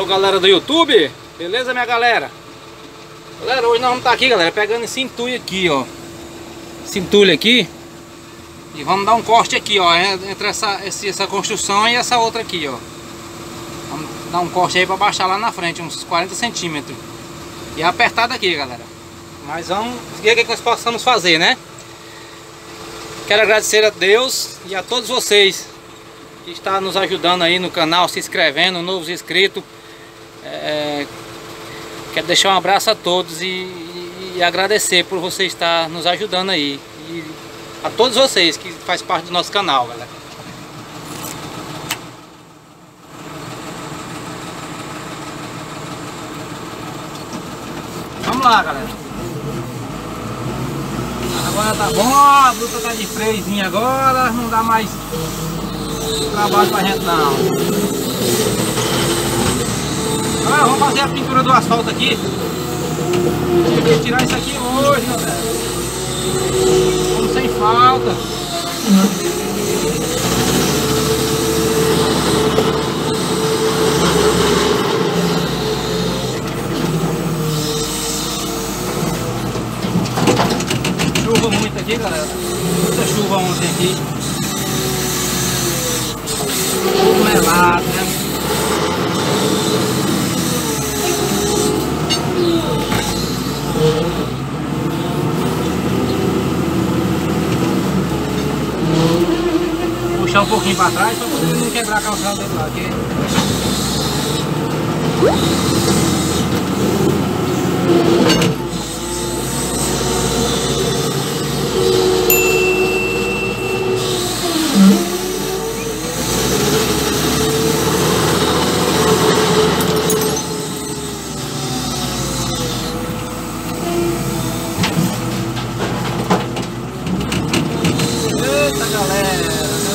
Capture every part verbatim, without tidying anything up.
galera do YouTube, beleza minha galera? Galera, hoje nós vamos estar aqui, galera, pegando esse entulho aqui, ó. Esse entulho aqui. E vamos dar um corte aqui, ó, entre essa, essa construção e essa outra aqui, ó. Vamos dar um corte aí para baixar lá na frente, uns quarenta centímetros. E apertado aqui, galera. Mas vamos ver o que nós possamos fazer, né? Quero agradecer a Deus e a todos vocês que estão nos ajudando aí no canal, se inscrevendo, novos inscritos. É, quero deixar um abraço a todos e, e, e agradecer por você estar nos ajudando aí. E a todos vocês que fazem parte do nosso canal, galera. Vamos lá, galera. Agora tá bom, a bruta tá de freiozinho agora, não dá mais trabalho pra gente não. Agora vamos fazer a pintura do asfalto aqui. Tem que tirar isso aqui hoje, galera. Vamos sem falta. Chuva muito aqui, galera. Muita chuva ontem aqui. Tudo melado, né? Puxar um pouquinho para trás para poder não quebrar a calçada dele lá, ok? Eita, galera!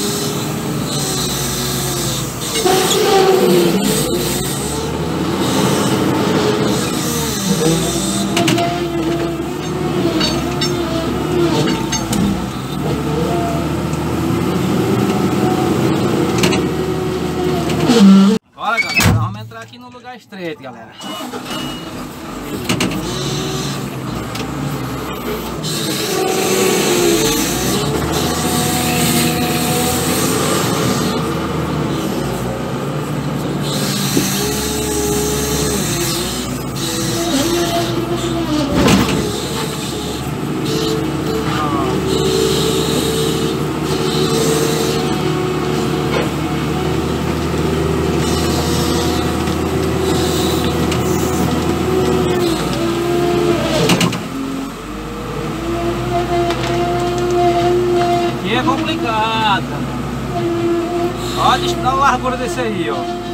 Olha, galera, vamos entrar aqui no lugar estreito, galera. É complicado. Olha, deixa eu dar a largura desse aí, ó.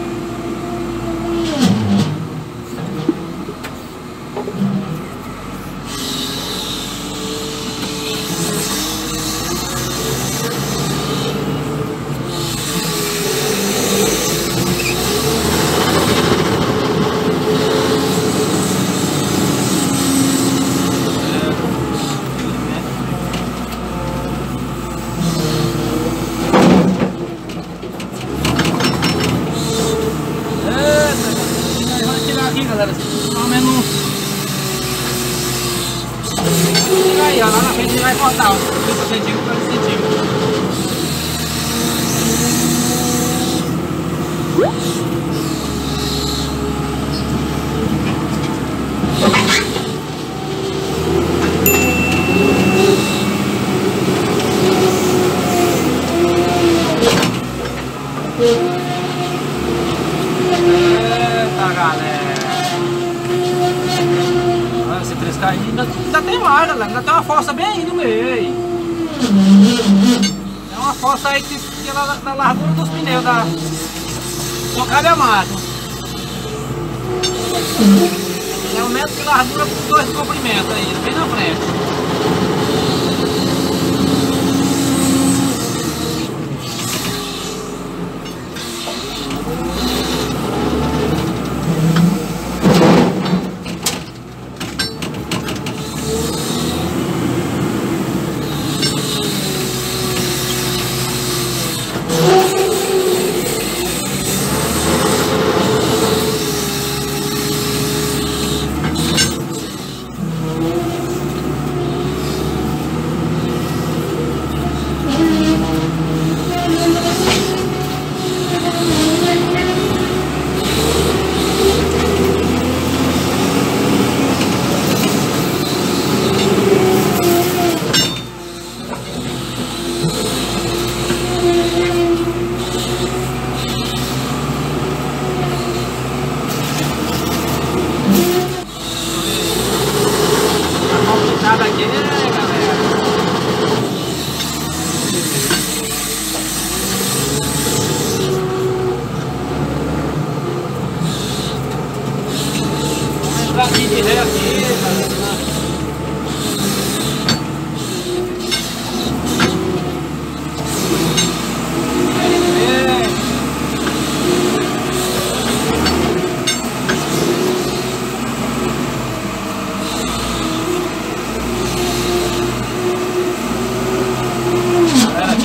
Galera, mais ou menos aí, ó, lá na frente ele vai cortar trinta centímetros, quarenta centímetros. Eita, galera. Esse três K ainda, ainda tem mais, galera. Ainda tem uma fossa bem aí no meio. É uma fossa aí que fica na, na largura dos pneus da. Só cabe a máquina. É um metro de largura por dois de comprimento aí, bem na frente.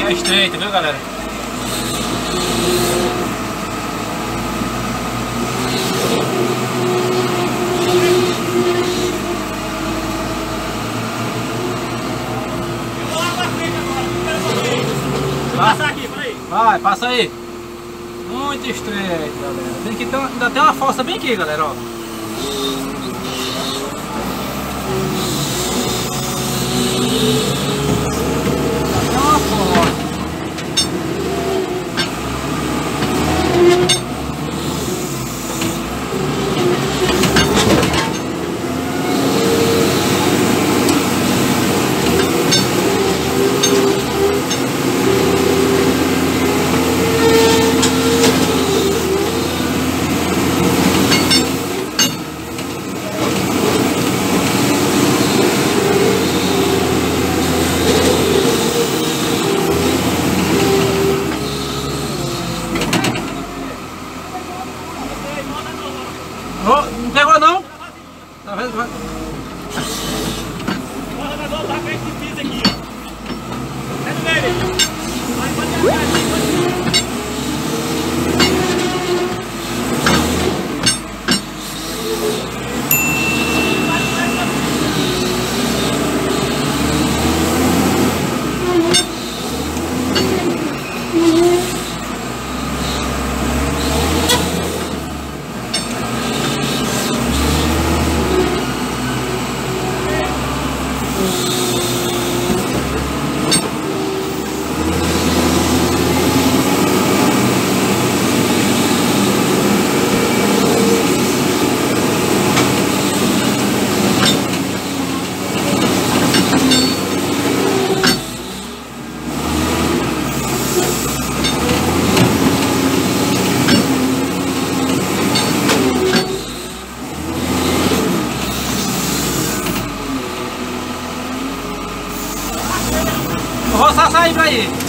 é estreita, viu, galera? Passar aqui, peraí. Vai, passa aí. Muito estreito, galera. Tem que ter, ainda tem uma força bem aqui, galera, ó. Ainda tem uma força. Oh, não pegou não? Tá vendo? Vai. Agora nós vamos voltar com esse piso aqui, ó. É do meio. Vai, pode atrás, pode Vou roçar sair pra aí.